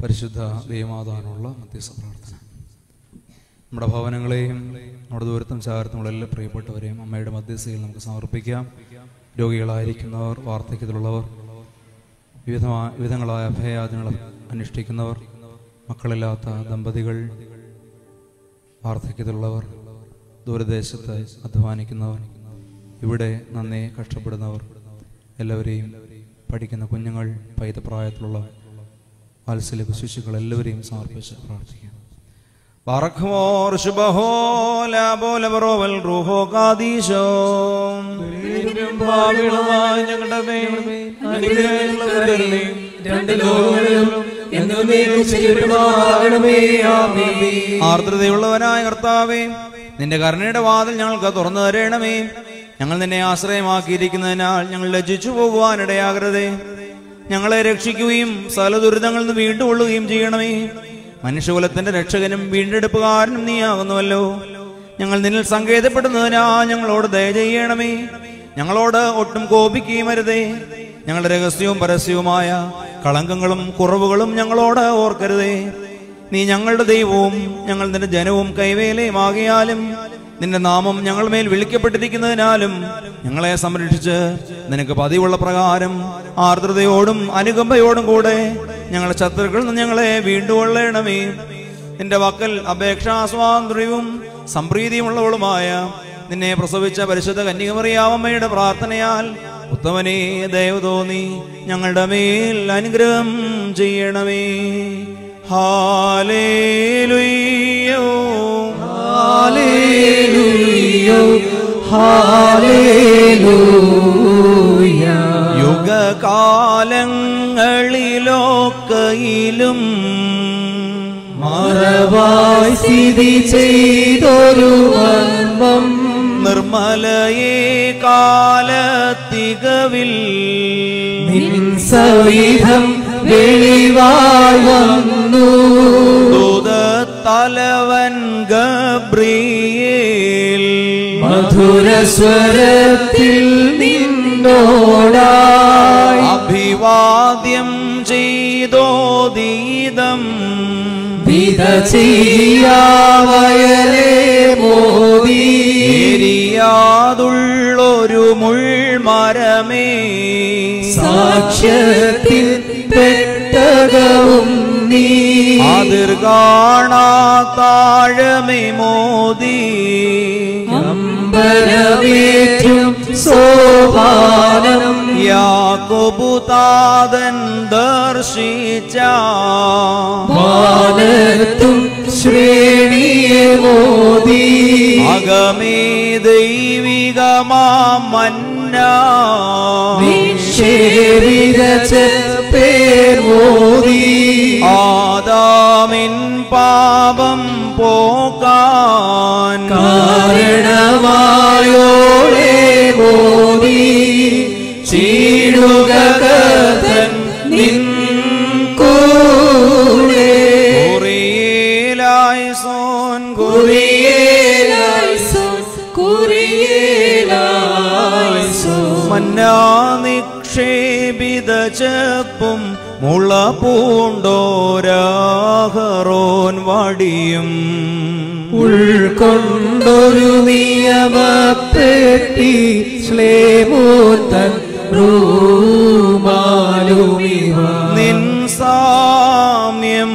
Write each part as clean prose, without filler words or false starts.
പരിശുദ്ധ ദൈവമാതാവിനുള്ള മധ്യസ്ഥ പ്രാർത്ഥന. നമ്മുടെ ഭവനങ്ങളെയും നമ്മുടെ ദൂരത്തും ചാരത്തുമുള്ള എല്ലാ പ്രിയപ്പെട്ടവരെയും അമ്മയുടെ മധ്യസ്ഥയിൽ നമുക്ക് സമർപ്പിക്കാം. രോഗികളായിരിക്കുന്നവർ, വാർദ്ധക്യത്തിലുള്ളവർ, വിവിധങ്ങളായ അഭയാചനകൾ അനുഷ്ഠിക്കുന്നവർ, മക്കളില്ലാത്ത ദമ്പതികൾ, വാർദ്ധക്യത്തിലുള്ളവർ, ദൂരദേശത്ത് അധ്വാനിക്കുന്നവർ, ഇവിടെ നന്നേ കഷ്ടപ്പെടുന്നവർ, എല്ലാവരെയും പഠിക്കുന്ന കുഞ്ഞുങ്ങൾ, പൈതപ്രായത്തിലുള്ള വാത്സല്യ ശിശുക്കൾ എല്ലാവരെയും സമർപ്പിച്ച് പ്രാർത്ഥിക്കാം. ആർദ്രതയുള്ളവനായ കർത്താവേ, നിന്റെ കരുണയുടെ വാതിൽ ഞങ്ങൾക്ക് തുറന്നു തരണമേ. ഞങ്ങൾ നിന്നെ ആശ്രയമാക്കിയിരിക്കുന്നതിനാൽ ഞങ്ങൾ ലജ്ജിച്ചു പോകുവാനിടയാകരുതേ. ഞങ്ങളെ രക്ഷിക്കുകയും സകല ദുരിതങ്ങളിൽ നിന്ന് വീണ്ടുകൊള്ളുകയും ചെയ്യണമേ. മനുഷ്യകുലത്തിന്റെ രക്ഷകനും വീണ്ടെടുപ്പുകാരനും നീയാകുന്നുവല്ലോ. ഞങ്ങൾ നിന്നിൽ സങ്കേതപ്പെടുന്നതിനാ ഞങ്ങളോട് ദയ ചെയ്യണമേ. ഞങ്ങളോട് ഒട്ടും കോപിക്കുകയും അരുതേ. ഞങ്ങളുടെ രഹസ്യവും പരസ്യവുമായ കളങ്കങ്ങളും കുറവുകളും ഞങ്ങളോട് ഓർക്കരുതേ. നീ ഞങ്ങളുടെ ദൈവവും ഞങ്ങൾ നിന്റെ ജനവും കൈവേലയുമാകിയാലും നിന്റെ നാമം ഞങ്ങൾ മേൽ വിളിക്കപ്പെട്ടിരിക്കുന്നതിനാലും ഞങ്ങളെ സംരക്ഷിച്ച് നിനക്ക് പതിവുള്ള പ്രകാരം ആർദ്രതയോടും അനുകമ്പയോടും കൂടെ ഞങ്ങളുടെ ശത്രുക്കളിൽ നിന്ന് ഞങ്ങളെ വീണ്ടുകൊള്ളണമേ. നിന്റെ വക്കൽ അപേക്ഷാസ്വാതന്ത്ര്യവും സംപ്രീതിയുമുള്ളവളുമായ നിന്നെ പ്രസവിച്ച പരിശുദ്ധ കന്യകമറിയാവമ്മയുടെ പ്രാർത്ഥനയാൽ ഉത്തമനേ ദയവ് തോന്നി ഞങ്ങളുടെ മേൽ അനുഗ്രഹം ചെയ്യണമേ. ഹാലേലുയ്യോ ഹാലേലുയ്യോ ഹാലേലൂയ. യുഗകാലങ്ങളിലൊക്കെയിലും മറവായി സ്ഥിതി ചെയ്തൊരു മർമ്മം നിർമ്മലയേ കാലത്തികവിൽ നിൻ സവിധം വെളിവായി വന്നു. ദൂതത്തലവൻ ഗബ്രിയേൽ മധുരസ്വരത്തിൽ നിന്നോടായി അഭിവാദ്യം ചെയ്തോദീതം വിധ ചെയ്യാവയലേ മോദി. എരിയാതുള്ളൊരു മുൾമരമേ സാക്ഷ്യത്തിൽ പെട്ടകവും നീ. അതിർ കാണാത്താഴമേ മോദി. അമ്പരമേറ്റും സോപാനം യാക്കോബു താതൻ ദർശിച്ച വാനത്തും ശ്രേണിയെ മോദി. അകമേ ദൈവികമാം മന്ന നിക്ഷേപിത പേർ മോദി. ആദാമിൻ പാപം പോക്കാൻ കാരണമായോളേ മോദി. ചീടുക കഥൻ നിൻ കൂടെ. കുറിയേലായിസോൻ കുറിയേലായിസോൻ കുറിയേലായിസോൻ. മന്നാ നിക്ഷേപിത ചെപ്പും മുള പൂണ്ടോരാഹറോൻ വടിയും ഉൾക്കൊണ്ടൊരു നിയമപ്പെട്ടി ശ്ലേമോത്തൻ റൂമാലുമിവ. നിൻ സാമ്യം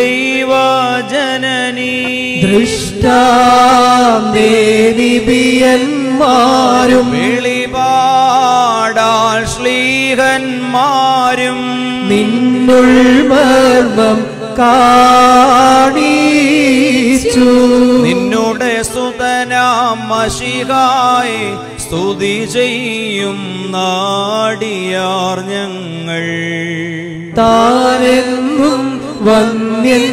ദൈവജനനീ ദൃഷ്ടാം ദേവിയന്മാരും വെളിപാടാൽ ശ്ലീഹന്മാരും നിന്നുൾ മർമ്മം കാണിച്ചു. നിന്നുടെ സുതനാം മശിഹായി സ്തുതി ചെയ്യും നാടിയാർ ഞങ്ങൾ. താനെന്നും വന്യൻ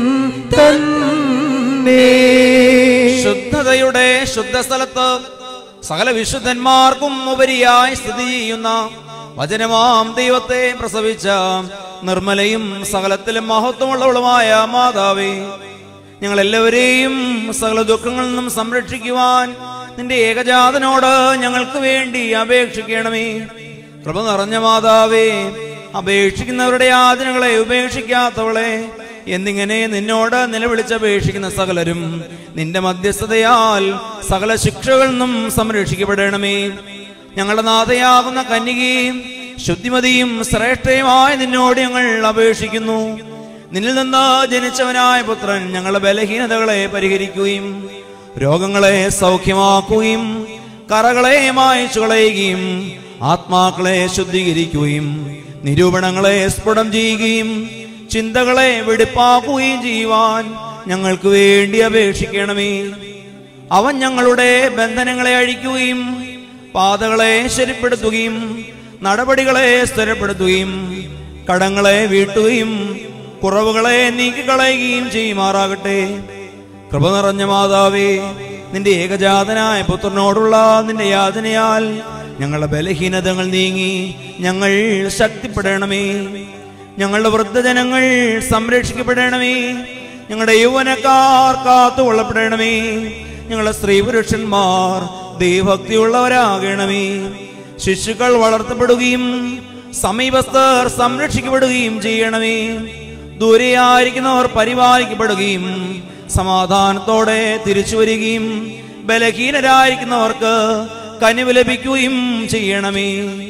തന്നെ. ശുദ്ധതയുടെ ശുദ്ധസ്ഥലത്ത് സകല വിശുദ്ധന്മാർക്കും ഉപരിയായി സ്ഥിതി ചെയ്യുന്ന വചനമാം ദൈവത്തെ പ്രസവിച്ച നിർമ്മലയും സകലത്തിലും മഹത്വമുള്ളവളുമായ മാതാവേ, ഞങ്ങളെല്ലാവരെയും സകല ദുഃഖങ്ങളിൽ നിന്നും സംരക്ഷിക്കുവാൻ നിന്റെ ഏകജാതനോട് ഞങ്ങൾക്ക് വേണ്ടി അപേക്ഷിക്കണമേ. കൃപ നിറഞ്ഞ മാതാവേ, അപേക്ഷിക്കുന്നവരുടെ യാതനകളെ ഉപേക്ഷിക്കാത്തവളെ, എന്നിങ്ങനെ നിന്നോട് നിലവിളിച്ചപേക്ഷിക്കുന്ന സകലരും നിന്റെ മധ്യസ്ഥതയാൽ സകല ശിക്ഷകളിൽ നിന്നും സംരക്ഷിക്കപ്പെടണമേ. ഞങ്ങളുടെ നാഥയാകുന്ന കന്യകയും ശുദ്ധിമതിയും ശ്രേഷ്ഠയുമായ നിന്നോട് ഞങ്ങൾ അപേക്ഷിക്കുന്നു. നിന്നിൽ നിന്ന് ജനിച്ചവനായ പുത്രൻ ഞങ്ങളുടെ ബലഹീനതകളെ പരിഹരിക്കുകയും രോഗങ്ങളെ സൗഖ്യമാക്കുകയും കറകളെ മായ്ച്ചു കളയുകയും ആത്മാക്കളെ ശുദ്ധീകരിക്കുകയും നിരൂപണങ്ങളെ സ്ഫുടം ചെയ്യുകയും ചിന്തകളെ വെടിപ്പാക്കുകയും ചെയ്യുവാൻ ഞങ്ങൾക്ക് വേണ്ടി അപേക്ഷിക്കണമേ. അവൻ ഞങ്ങളുടെ ബന്ധനങ്ങളെ അഴിക്കുകയും പാതകളെ ശരിപ്പെടുത്തുകയും നടപടികളെ സ്ഥിരപ്പെടുത്തുകയും കടങ്ങളെ വീട്ടുകയും കുറവുകളെ നീക്കിക്കളയുകയും ചെയ്യുമാറാകട്ടെ. കൃപ നിറഞ്ഞ മാതാവേ, നിന്റെ ഏകജാതനായ പുത്രനോടുള്ള നിന്റെ യാതനയാൽ ഞങ്ങളുടെ ബലഹീനതകൾ നീങ്ങി ഞങ്ങൾ ശക്തിപ്പെടണമേ. ഞങ്ങളുടെ വൃദ്ധജനങ്ങൾ സംരക്ഷിക്കപ്പെടണമേ. ഞങ്ങളുടെ യൗവനക്കാർ കാത്തുകൊള്ളപ്പെടണമേ. ഞങ്ങളുടെ സ്ത്രീ പുരുഷന്മാർ ദൈവഭക്തിയുള്ളവരാകണമേ. ശിശുക്കൾ വളർത്തപ്പെടുകയും സമീപസ്ഥർ സംരക്ഷിക്കപ്പെടുകയും ചെയ്യണമേ. ദൂരെയായിരിക്കുന്നവർ പരിപാലിക്കപ്പെടുകയും സമാധാനത്തോടെ തിരിച്ചു വരികയും ബലഹീനരായിരിക്കുന്നവർക്ക് കനിവ് ലഭിക്കുകയും ചെയ്യണമേ.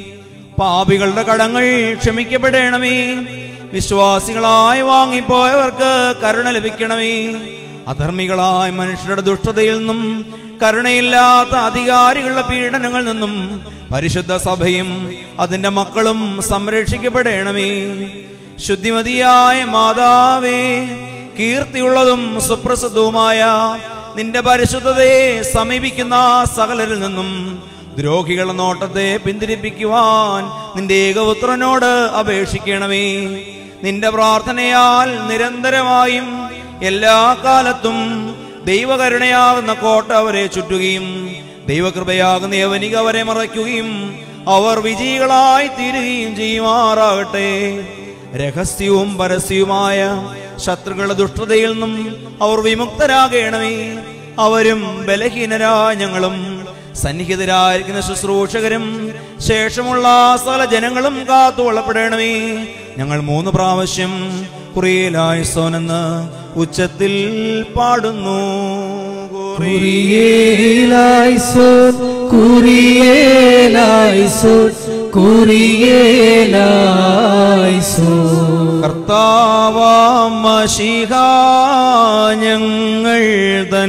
പാപികളുടെ കടങ്ങൾ ക്ഷമിക്കപ്പെടണമേ. വിശ്വാസികളായി വാങ്ങിപ്പോയവർക്ക് കരുണ ലഭിക്കണമേ. അധർമ്മികളായ മനുഷ്യരുടെ ദുഷ്ടതയിൽ നിന്നും കരുണയില്ലാത്ത അധികാരികളുടെ പീഡനങ്ങളിൽ നിന്നും പരിശുദ്ധ സഭയും അതിന്റെ മക്കളും സംരക്ഷിക്കപ്പെടണമേ. ശുദ്ധിമതിയായ മാതാവേ, കീർത്തിയുള്ളതും സുപ്രസിദ്ധവുമായ നിന്റെ പരിശുദ്ധതയെ സമീപിക്കുന്ന സകലരിൽ നിന്നും ദ്രോഹികളുടെ നോട്ടത്തെ പിന്തിരിപ്പിക്കുവാൻ നിന്റെ ഏകപുത്രനോട് അപേക്ഷിക്കണമേ. നിന്റെ പ്രാർത്ഥനയാൽ നിരന്തരമായും എല്ലാ കാലത്തും ദൈവകരുണയാകുന്ന കോട്ട അവരെ ചുറ്റുകയും ദൈവകൃപയാകുന്ന യവനിക അവരെ മറയ്ക്കുകയും അവർ വിജയികളായി തീരുകയും ചെയ്യുമാറാകട്ടെ. രഹസ്യവും പരസ്യവുമായ ശത്രുക്കളുടെ ദുഷ്ടതയിൽ നിന്നും അവർ വിമുക്തരാകണമേ. അവരും ബലഹീനരായ ഞങ്ങളും സന്നിഹിതരായിരിക്കുന്ന ശുശ്രൂഷകരും ശേഷമുള്ള സകല ജനങ്ങളും കാത്തുകൊള്ളപ്പെടണമേ. ഞങ്ങൾ 3 പ്രാവശ്യം കുറിയേലായിസോനെന്ന് ഉച്ചത്തിൽ പാടുന്നു. കുറിയേലായിസോൻ കുറിയേലായിസോൻ കുറിയേലായിസോൻ. കർത്താവാം മശീഹാ ഞങ്ങൾ തൻ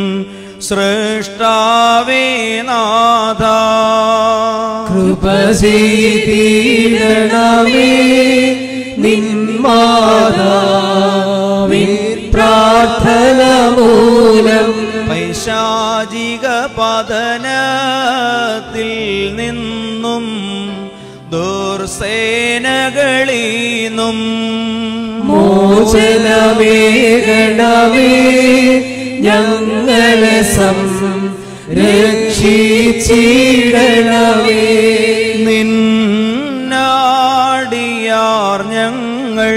സൃഷ്ടാവേ നാഥ, കൃപ ചെയ്തിടണമേ. നിൻ മാതാവിൻ പ്രാർത്ഥന മൂലം പൈശാചിക പതനത്തിൽ നിന്നും ദുർസേനകളീന്നും മോചനമേകണമേ. ഞങ്ങളെ സംരക്ഷിച്ചിടണമേ. നിന്നാടിയാർ ഞങ്ങൾ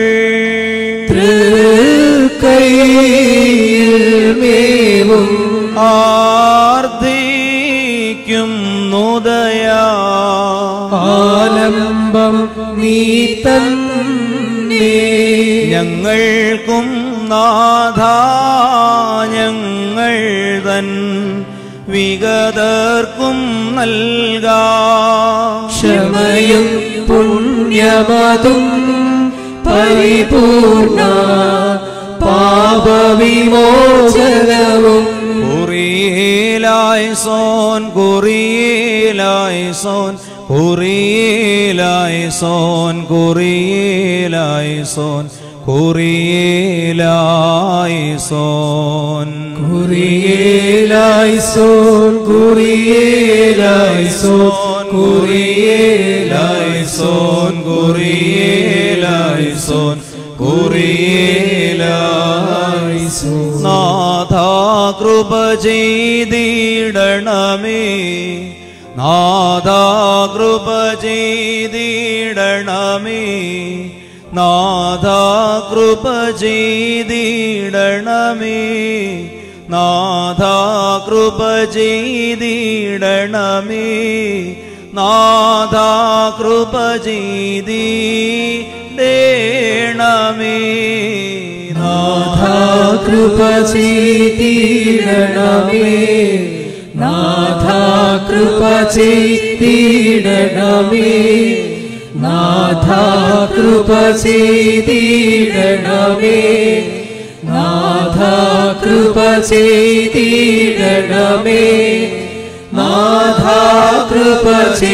തൃക്കൈയിൽ മേവും ആർദ്ദിക്കും നുദയാ. ആലംബം നീ തന്നെ ഞങ്ങൾക്കും നാഥാ ഞങ്ങൾ തൻ വിഗതർക്കും നൽകാ. ക്ഷമയും പുണ്യമതും പരിപൂർണ പാപവിമോചനവും. കുറിയേലായിസോൻ കുറിയേലായിസോൻ കുറിയേലായിസോൻ കുറിയേലായിസോൻ കുറിയേലായിസോൻ കുറിയേലായിസോൻ കുറിയേലായിസോൻ കുറിയേലായിസോൻ കുറിയേലായിസോൻ കുറിയേലായിസോൻ. നാഥാ കൃപ ചെയ്തിടണമേ. നാഥാ കൃപ ചെയ്തിടണമേ. നാഥാ കൃപ ചെയ്തിടണമേ. നാഥാ കൃപ ചെയ്തിടണമേ. നാഥാ കൃപ ചെയ്തിടണമേ. നാഥാ കൃപ ചെയ്തിടണമേ. നാഥാ കൃപ ചെയ്തിടണമേ. നാഥാ കൃപ ചെയ്തിടണമേ. നാഥാ കൃപ ചെയ്തിടണമേ. നാഥാ കൃപ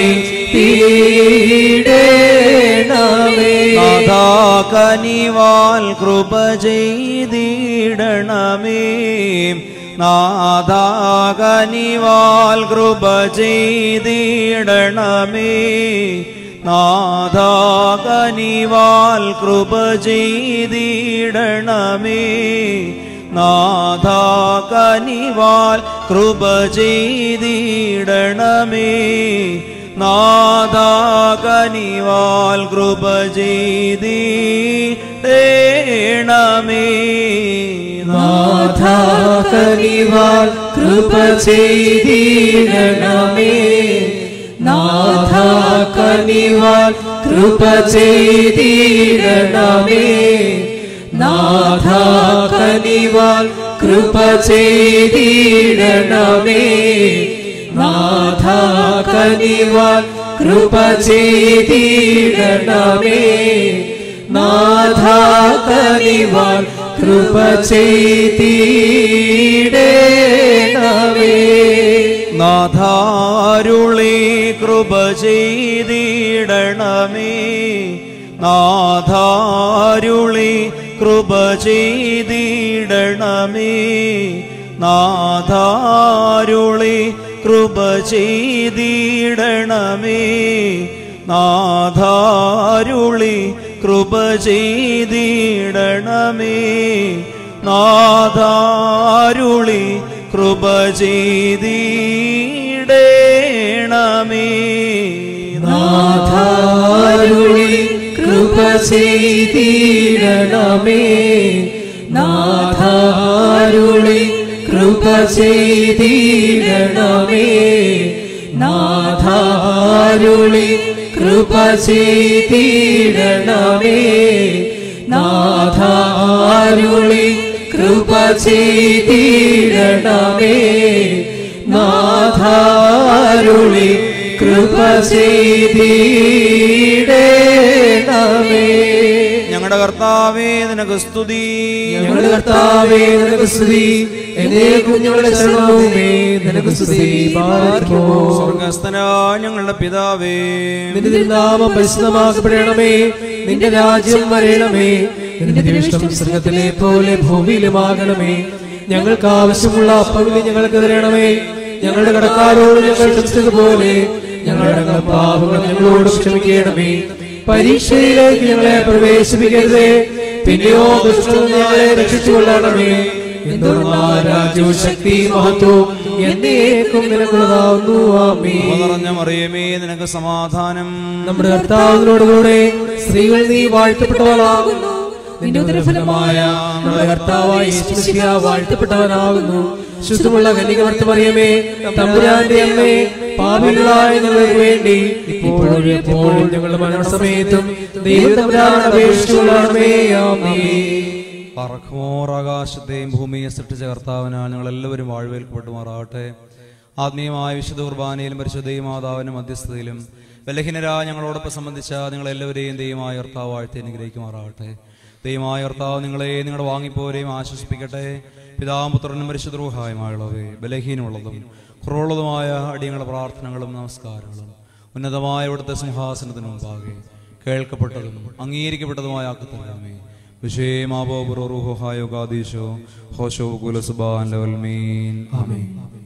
ചെയ്തിടണമേ. നാഥാ കനിവാൽ കൃപ ചെയ്തിടണമേ. നാഥാ കനിവാൽ കൃപ ചെയ്തിടണമേ. നാഥാ കനിവാൽ കൃപ ചെയ്തിടണമേ. നാഥാ കനിവാൽ കൃപ ചെയ്തിടണമേ. നാഥാ കനിവാൽ കൃപ ചെയ്തിടണമേ. നാഥാ കനിവാൽ കൃപ ചെയ്തിടണമേ. നാഥാ കനിവാൽ കൃപ ചെയ്തിടണമേ. നാഥാ കനിവാൽ കൃപ ചെയ്തിടണമേ. നാഥാ കനിവാൽ കൃപ ചെയ്തിടണമേ. നാഥാ കനിവാൽ കൃപ ചെയ്തിടണമേ. നാഥാരുളി കൃപ ചെയ്തിടണമേ. നാഥാരുളി കൃപ ചെയ്തിടണമേ. നാഥാരുളി കൃപ ചെയ്തിടണമേ. നാഥാരുളി കൃപ ചെയ്തിടണമേ. നാഥാരുളി കൃപ ചെയ്തിടണമേ. നാഥാരുളി കൃപ ചെയ്തിടണമേ. നാഥാരുളി കൃപ ചെയ്തിടണമേ. നാഥാരുളി കൃപ ചെയ്തിടണമേ. നാഥാരുളി കൃപ ചെയ്തിടണമേ. നാഥാരുളി കൃപ ചെയ്തിടണമേ. ഞങ്ങളുടെ കർത്താവേ നിനക്ക് സ്തുതി. ഞങ്ങളുടെ കർത്താവേ നിനക്ക് സ്തുതി. എന്നേക്കും ഞങ്ങളുടെ ശരണവുമേ നിനക്ക് സ്തുതി. സ്വർഗ്ഗസ്ഥനായ ഞങ്ങളുടെ പിതാവേ, നിന്റെ തിരുനാമം പരിശുദ്ധമാക്കപ്പെടണമേ. നിന്റെ രാജ്യം വരണമേ. നിന്റെ തിരുവിഷ്ടം സ്വർഗ്ഗത്തിലെ പോലെ ഭൂമിയിലുമാകണമേ. ഞങ്ങൾക്ക് ആവശ്യമുള്ള അപ്പം ഞങ്ങൾക്ക് തരണമേ. ഞങ്ങളുടെ കടക്കാരോട് ഞങ്ങൾ ക്ഷമിച്ചതുപോലെ ഞങ്ങളുടെ പാപങ്ങൾ ഞങ്ങളോട് ക്ഷമിക്കണമേ. പരീക്ഷയിലേക്ക് ഞങ്ങളെ പ്രവേശിപ്പിക്കരുതേ, പിന്നെയോ ദുഷ്ടനിൽ ഞങ്ങളെ രക്ഷിച്ചുകൊള്ളണമേ. എന്തുകൊണ്ടാൽ രാജ്യവും ശക്തി മഹത്വവും എന്നേക്കും നിനക്കുള്ളതാവുന്നു. ആമേൻ. നിറഞ്ഞ മറിയമേ നിനക്ക് സമാധാനം. നമ്മുടെ കർത്താവിനോടുകൂടെ സ്ത്രീകൾ നീ വാഴ്ത്തപ്പെട്ടവളാകുന്നു. നിന്റെ ഉദരഫലമായ നമ്മുടെ കർത്താവായ യേശു മിശിഹ വാഴ്ത്തപ്പെട്ടവനാകുന്നു. ശുദ്ധമുള്ള കന്യകമർത്ത മറിയമേ, തമ്പുരാന്റെ അമ്മേ, പാപികളായ ഞങ്ങൾക്ക് വേണ്ടി ഇപ്പോഴും എപ്പോഴും ഞങ്ങളുടെ മരണസമയത്തും ദൈവതമ്പുരാനോട് അപേക്ഷിച്ചുകൊള്ളണമേ. ആമേൻ. ആകാശത്തെയും ഭൂമിയെ സൃഷ്ടിച്ച കർത്താവിനാൽ ഞങ്ങൾ എല്ലാവരും വാഴ്വേൽക്കപ്പെട്ടുമാറാകട്ടെ. ആത്മീയമായ വിശുദ്ധ കുർബാനയിലും പരിശുദ്ധയും മാതാവിന്റെ മധ്യസ്ഥതയിലും ബലഹീനരായ ഞങ്ങളോടൊപ്പം സംബന്ധിച്ച നിങ്ങളെല്ലാവരെയും ദൈവമായ കർത്താവ് വാഴ്ത്തി അനുഗ്രഹിക്കുമാറാകട്ടെ. ദൈവമായ കർത്താവ് നിങ്ങളെയും നിങ്ങളുടെ വാങ്ങിപ്പോരെയും ആശ്വസിപ്പിക്കട്ടെ. പിതാവും പുത്രനും പരിശുദ്ധ റൂഹായുമായുള്ളവേ, ബലഹീനമുള്ളതും കുറവുള്ളതുമായ അടിയങ്ങളുടെ പ്രാർത്ഥനകളും നമസ്കാരങ്ങളും ഉന്നതമായ ഇവിടുത്തെ സിംഹാസനത്തിന് മുമ്പാകെ കേൾക്കപ്പെട്ടതും അംഗീകരിക്കപ്പെട്ടതുമായ ആക്കത്തരണമേ. വിഷയമാവോ റൂഹായോ ഗാദീശോ ഹോശോ കുലസുബാൻ ലവൽമീൻ. ആമേൻ.